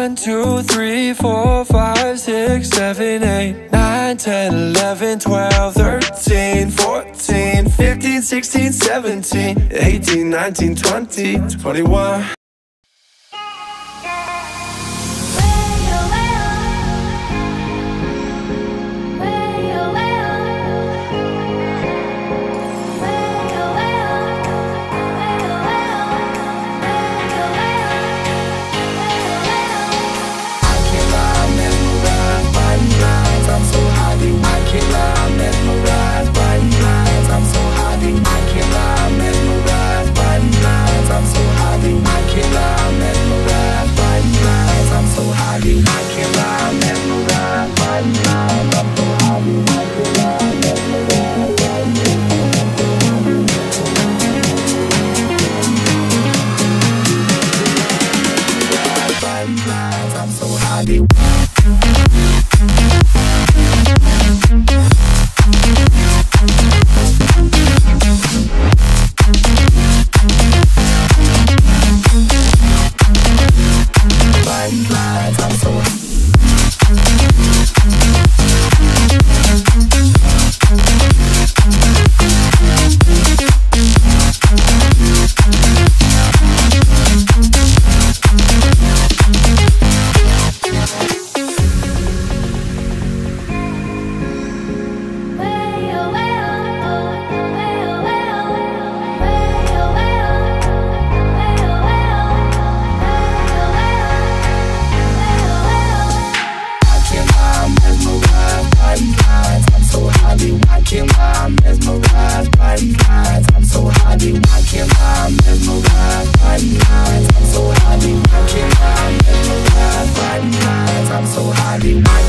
1, 2, 3, 4, 5, 6, 7, 8, 9, 10, 11, 12, 13, 14, 15, 16, 17, 18, 19, 20, 21. I'm so high.